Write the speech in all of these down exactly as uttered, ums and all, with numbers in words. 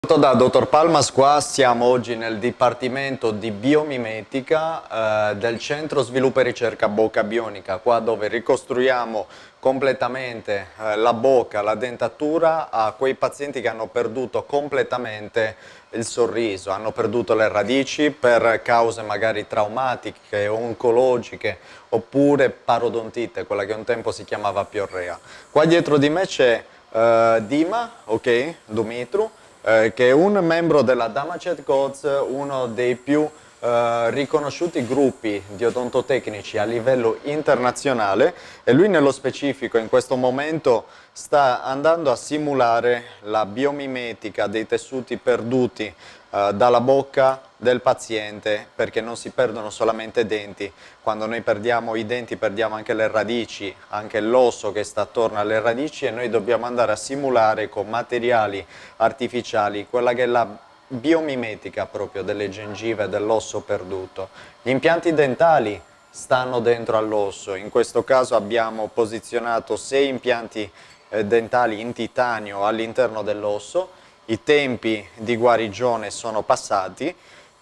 Da dottor Palmas, qua siamo oggi nel Dipartimento di Biomimetica eh, del Centro Sviluppo e Ricerca Bocca Bionica, qua dove ricostruiamo completamente eh, la bocca, la dentatura a quei pazienti che hanno perduto completamente il sorriso, hanno perduto le radici per cause magari traumatiche, oncologiche oppure parodontite, quella che un tempo si chiamava piorrea. Qua dietro di me c'è eh, Dima, ok, Dumitru, Eh, che è un membro della Damacet Coats, uno dei più eh, riconosciuti gruppi di odontotecnici a livello internazionale, e lui nello specifico in questo momento sta andando a simulare la biomimetica dei tessuti perduti eh, dalla bocca del paziente, perché non si perdono solamente denti. Quando noi perdiamo i denti perdiamo anche le radici, anche l'osso che sta attorno alle radici, e noi dobbiamo andare a simulare con materiali artificiali quella che è la biomimetica proprio delle gengive, dell'osso perduto. Gli impianti dentali stanno dentro all'osso, in questo caso abbiamo posizionato sei impianti eh, dentali in titanio all'interno dell'osso. I tempi di guarigione sono passati.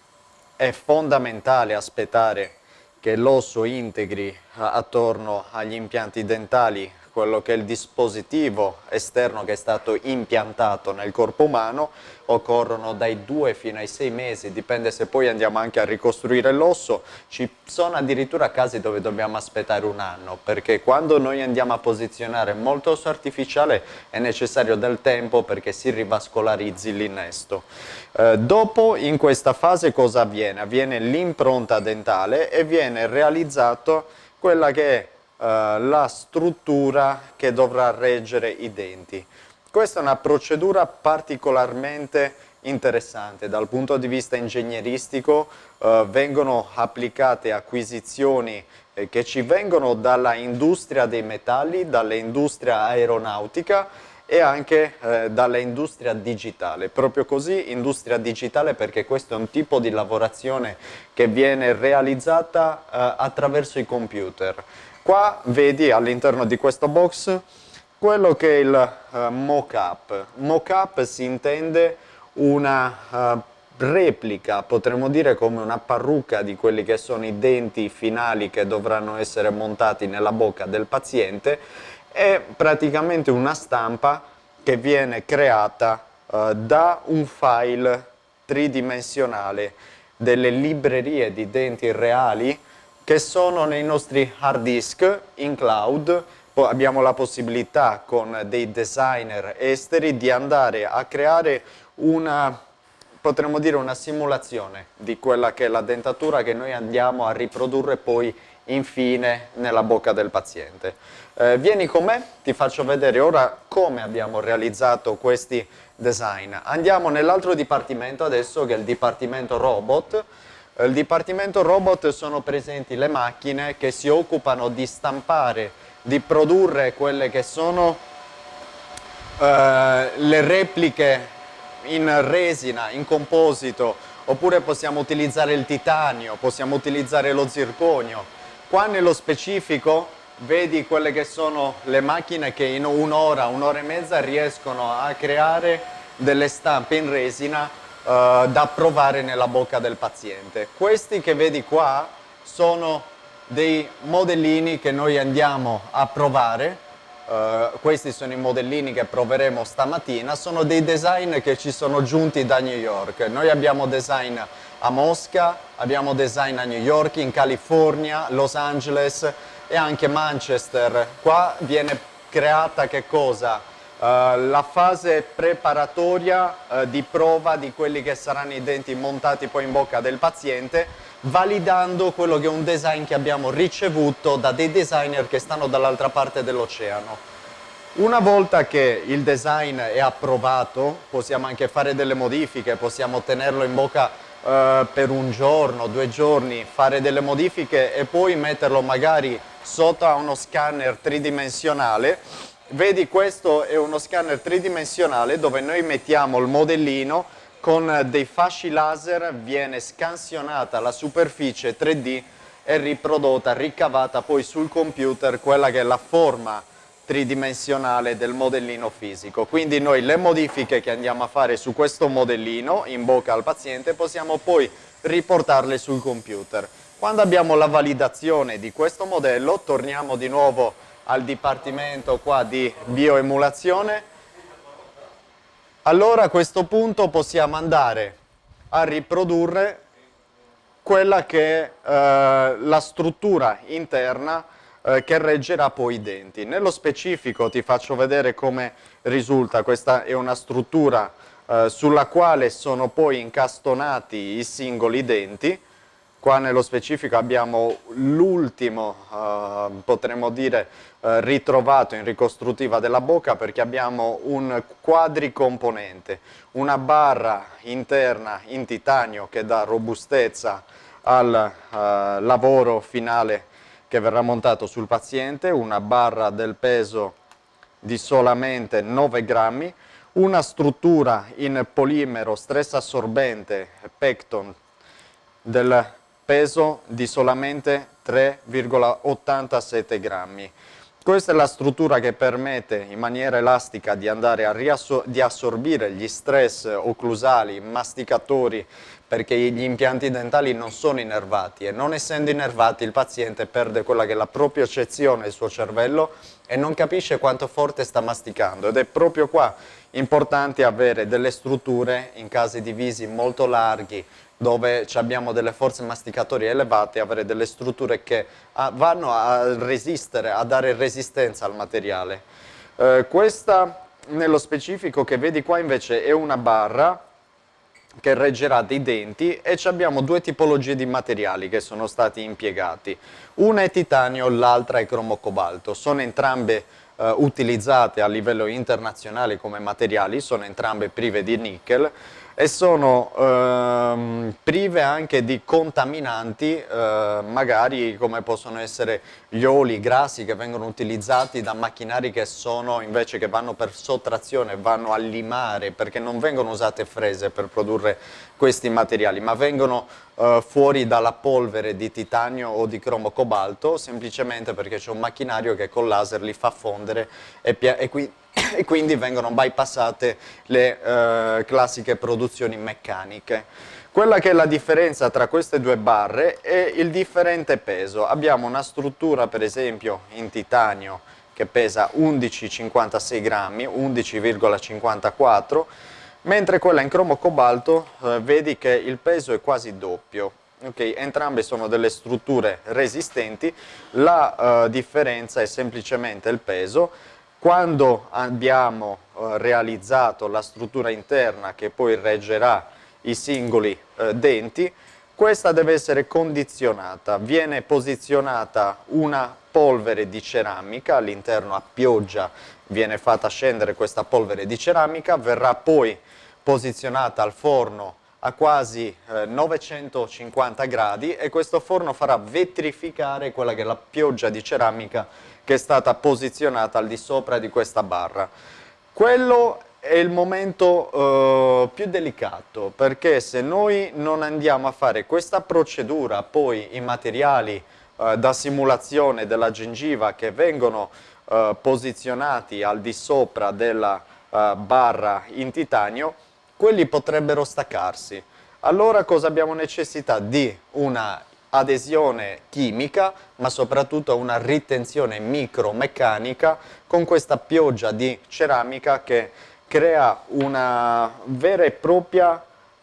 È fondamentale aspettare che l'osso integri attorno agli impianti dentali quello che è il dispositivo esterno che è stato impiantato nel corpo umano. Occorrono dai due fino ai sei mesi, dipende se poi andiamo anche a ricostruire l'osso. Ci sono addirittura casi dove dobbiamo aspettare un anno, perché quando noi andiamo a posizionare molto osso artificiale è necessario del tempo perché si rivascolarizzi l'innesto. Eh, dopo, in questa fase cosa avviene? Avviene l'impronta dentale e viene realizzato quella che è Uh, la struttura che dovrà reggere i denti. Questa è una procedura particolarmente interessante dal punto di vista ingegneristico. Uh, vengono applicate acquisizioni eh, che ci vengono dalla industria dei metalli, dall'industria aeronautica e anche eh, dall'industria digitale. Proprio così, industria digitale, perché questo è un tipo di lavorazione che viene realizzata eh, attraverso i computer. Qua vedi all'interno di questo box quello che è il uh, mock-up. Mock-up si intende una uh, replica, potremmo dire come una parrucca di quelli che sono i denti finali che dovranno essere montati nella bocca del paziente. È praticamente una stampa che viene creata uh, da un file tridimensionale delle librerie di denti reali che sono nei nostri hard disk in cloud. Poi abbiamo la possibilità con dei designer esteri di andare a creare una, potremmo dire, una simulazione di quella che è la dentatura che noi andiamo a riprodurre poi infine nella bocca del paziente. Eh, vieni con me, ti faccio vedere ora come abbiamo realizzato questi design. Andiamo nell'altro dipartimento adesso, che è il dipartimento robot. Il dipartimento robot sono presenti le macchine che si occupano di stampare, di produrre quelle che sono eh, le repliche in resina, in composito, oppure possiamo utilizzare il titanio, possiamo utilizzare lo zirconio. Qua nello specifico vedi quelle che sono le macchine che in un'ora, un'ora e mezza riescono a creare delle stampe in resina Uh, da provare nella bocca del paziente. Questi che vedi qua sono dei modellini che noi andiamo a provare. Uh, questi sono i modellini che proveremo stamattina. Sono dei design che ci sono giunti da New York. Noi abbiamo design a Mosca, abbiamo design a New York, in California, Los Angeles e anche Manchester. Qua viene creata che cosa? Uh, la fase preparatoria uh, di prova di quelli che saranno i denti montati poi in bocca del paziente, validando quello che è un design che abbiamo ricevuto da dei designer che stanno dall'altra parte dell'oceano. Una volta che il design è approvato, possiamo anche fare delle modifiche, possiamo tenerlo in bocca uh, per un giorno, due giorni, fare delle modifiche e poi metterlo magari sotto a uno scanner tridimensionale. Vedi, questo è uno scanner tridimensionale dove noi mettiamo il modellino con dei fasci laser, viene scansionata la superficie tre D e riprodotta, ricavata poi sul computer quella che è la forma tridimensionale del modellino fisico. Quindi noi le modifiche che andiamo a fare su questo modellino in bocca al paziente possiamo poi riportarle sul computer. Quando abbiamo la validazione di questo modello torniamo di nuovo al dipartimento qua di bioemulazione. Allora a questo punto possiamo andare a riprodurre quella che è eh, la struttura interna eh, che reggerà poi i denti. Nello specifico ti faccio vedere come risulta. Questa è una struttura eh, sulla quale sono poi incastonati i singoli denti. Qua nello specifico abbiamo l'ultimo, eh, potremmo dire, eh, ritrovato in ricostruttiva della bocca, perché abbiamo un quadricomponente, una barra interna in titanio che dà robustezza al eh, lavoro finale che verrà montato sul paziente, una barra del peso di solamente nove grammi, una struttura in polimero stress assorbente Pecton del peso di solamente tre virgola ottantasette grammi. Questa è la struttura che permette in maniera elastica di andare a di assorbire gli stress occlusali, masticatori, perché gli impianti dentali non sono innervati e non essendo innervati il paziente perde quella che è la propriocezione del suo cervello e non capisce quanto forte sta masticando, ed è proprio qua importante avere delle strutture in casi di visi molto larghi, dove abbiamo delle forze masticatorie elevate, avere delle strutture che ah, vanno a resistere, a dare resistenza al materiale. Eh, questa nello specifico che vedi qua invece è una barra che reggerà dei denti e abbiamo due tipologie di materiali che sono stati impiegati. Una è titanio, l'altra è cromo cobalto. Sono entrambe eh, utilizzate a livello internazionale come materiali, sono entrambe prive di nickel e sono ehm, prive anche di contaminanti, eh, magari come possono essere gli oli, i grassi che vengono utilizzati da macchinari che sono invece che vanno per sottrazione, vanno a limare, perché non vengono usate frese per produrre questi materiali, ma vengono eh, fuori dalla polvere di titanio o di cromo cobalto, semplicemente perché c'è un macchinario che col laser li fa fondere e, e qui e quindi vengono bypassate le eh, classiche produzioni meccaniche. Quella che è la differenza tra queste due barre è il differente peso. Abbiamo una struttura per esempio in titanio che pesa undici virgola cinquantasei grammi, undici virgola cinquantaquattro, mentre quella in cromo cobalto eh, vedi che il peso è quasi doppio. Okay, entrambe sono delle strutture resistenti, la eh, differenza è semplicemente il peso. Quando abbiamo eh, realizzato la struttura interna che poi reggerà i singoli eh, denti, questa deve essere condizionata. Viene posizionata una polvere di ceramica, all'interno a pioggia viene fatta scendere questa polvere di ceramica, verrà poi posizionata al forno a quasi eh, novecentocinquanta gradi e questo forno farà vetrificare quella che è la pioggia di ceramica che è stata posizionata al di sopra di questa barra. Quello è il momento eh, più delicato, perché se noi non andiamo a fare questa procedura, poi i materiali eh, da simulazione della gengiva che vengono eh, posizionati al di sopra della eh, barra in titanio, quelli potrebbero staccarsi. Allora cosa abbiamo necessità? Di una adesione chimica, ma soprattutto una ritenzione micromeccanica con questa pioggia di ceramica che crea una vera e propria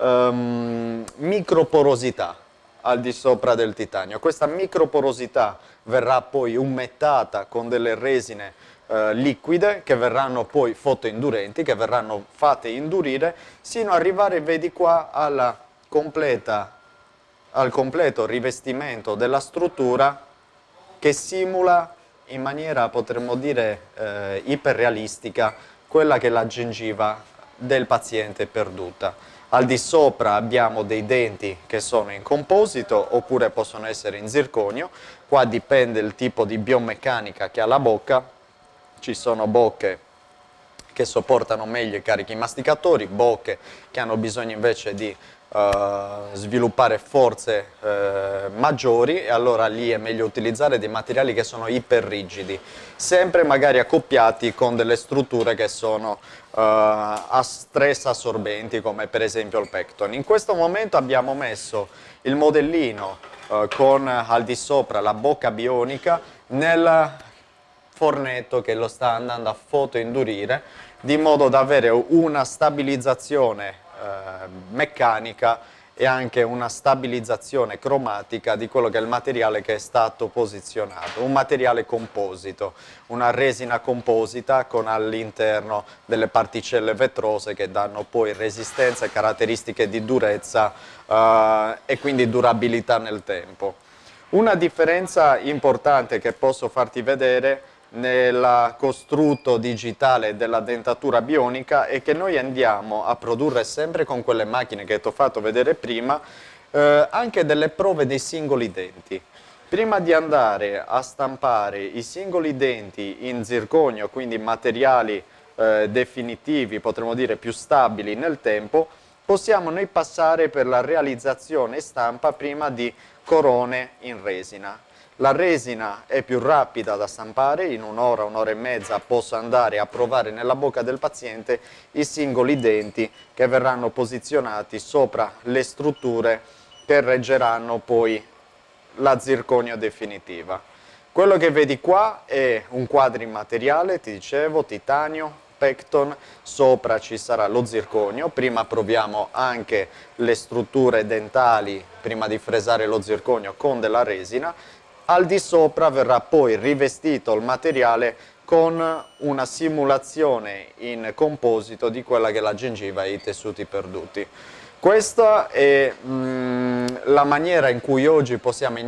um, microporosità al di sopra del titanio. Questa microporosità verrà poi umettata con delle resine eh, liquide che verranno poi fotoindurenti, che verranno fatte indurire, sino ad arrivare, vedi qua, alla completa al completo rivestimento della struttura che simula in maniera, potremmo dire, eh, iperrealistica quella che è la gengiva del paziente perduta. Al di sopra abbiamo dei denti che sono in composito oppure possono essere in zirconio, qua dipende il tipo di biomeccanica che ha la bocca, ci sono bocche che sopportano meglio i carichi masticatori, bocche che hanno bisogno invece di Uh, sviluppare forze uh, maggiori, e allora lì è meglio utilizzare dei materiali che sono iperrigidi, sempre magari accoppiati con delle strutture che sono uh, a stress assorbenti, come per esempio il Pecton. In questo momento abbiamo messo il modellino uh, con al di sopra la bocca bionica nel fornetto che lo sta andando a fotoindurire, di modo da avere una stabilizzazione Eh, meccanica e anche una stabilizzazione cromatica di quello che è il materiale che è stato posizionato, un materiale composito, una resina composita con all'interno delle particelle vetrose che danno poi resistenza e caratteristiche di durezza eh, e quindi durabilità nel tempo. Una differenza importante che posso farti vedere nel costrutto digitale della dentatura bionica è che noi andiamo a produrre sempre con quelle macchine che ti ho fatto vedere prima eh, anche delle prove dei singoli denti. Prima di andare a stampare i singoli denti in zirconio, quindi materiali eh, definitivi, potremmo dire più stabili nel tempo, possiamo noi passare per la realizzazione e stampa prima di corone in resina. La resina è più rapida da stampare, in un'ora, un'ora e mezza posso andare a provare nella bocca del paziente i singoli denti che verranno posizionati sopra le strutture che reggeranno poi la zirconio definitiva. Quello che vedi qua è un quadro in materiale, ti dicevo, titanio, Pecton, sopra ci sarà lo zirconio, prima proviamo anche le strutture dentali prima di fresare lo zirconio con della resina. Al di sopra verrà poi rivestito il materiale con una simulazione in composito di quella che è la gengiva e i tessuti perduti. Questa è mh, la maniera in cui oggi possiamo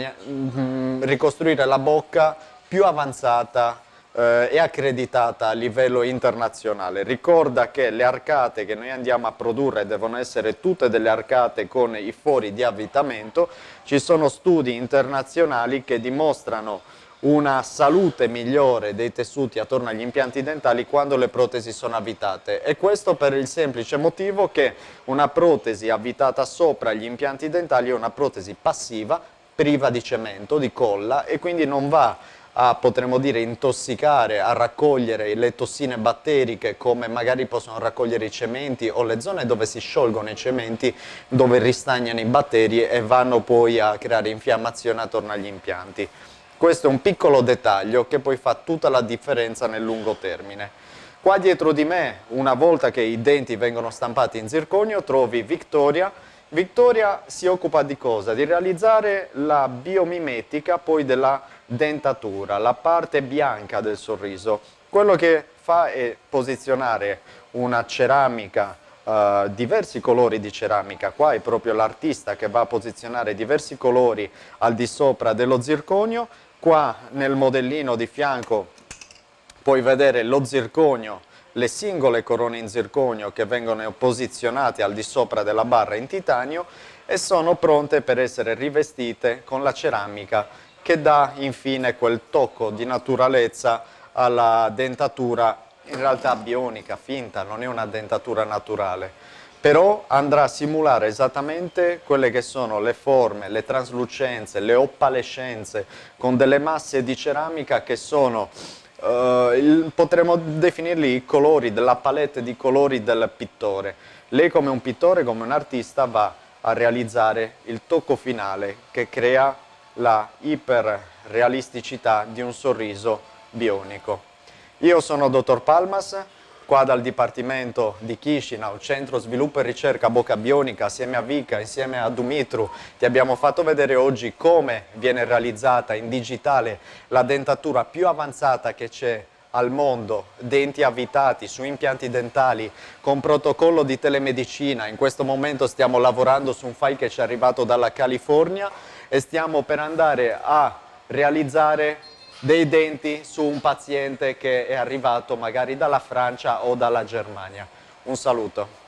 mh, ricostruire la bocca più avanzata eh, e accreditata a livello internazionale. Ricorda che le arcate che noi andiamo a produrre devono essere tutte delle arcate con i fori di avvitamento. Ci sono studi internazionali che dimostrano una salute migliore dei tessuti attorno agli impianti dentali quando le protesi sono avvitate, e questo per il semplice motivo che una protesi avvitata sopra gli impianti dentali è una protesi passiva, priva di cemento, di colla, e quindi non va a, potremmo dire, intossicare, a raccogliere le tossine batteriche come magari possono raccogliere i cementi o le zone dove si sciolgono i cementi, dove ristagnano i batteri e vanno poi a creare infiammazione attorno agli impianti. Questo è un piccolo dettaglio che poi fa tutta la differenza nel lungo termine. Qua dietro di me, una volta che i denti vengono stampati in zirconio, trovi Victoria. Victoria si occupa di cosa? Di realizzare la biomimetica poi della dentatura, la parte bianca del sorriso. Quello che fa è posizionare una ceramica, uh, diversi colori di ceramica. Qua è proprio l'artista che va a posizionare diversi colori al di sopra dello zirconio. Qua nel modellino di fianco puoi vedere lo zirconio, le singole corone in zirconio che vengono posizionate al di sopra della barra in titanio e sono pronte per essere rivestite con la ceramica che dà infine quel tocco di naturalezza alla dentatura, in realtà bionica, finta, non è una dentatura naturale. Però andrà a simulare esattamente quelle che sono le forme, le traslucenze, le opalescenze con delle masse di ceramica che sono, eh, il, potremmo definirli i colori della palette di colori del pittore. Lei come un pittore, come un artista va a realizzare il tocco finale che crea la iperrealisticità di un sorriso bionico. Io sono dottor Palmas, qua dal Dipartimento di Chișinău, Centro Sviluppo e Ricerca Bocca Bionica, assieme a Vika, insieme a Dumitru, ti abbiamo fatto vedere oggi come viene realizzata in digitale la dentatura più avanzata che c'è al mondo, denti avvitati su impianti dentali con protocollo di telemedicina. In questo momento stiamo lavorando su un file che ci è arrivato dalla California e stiamo per andare a realizzare dei denti su un paziente che è arrivato magari dalla Francia o dalla Germania. Un saluto.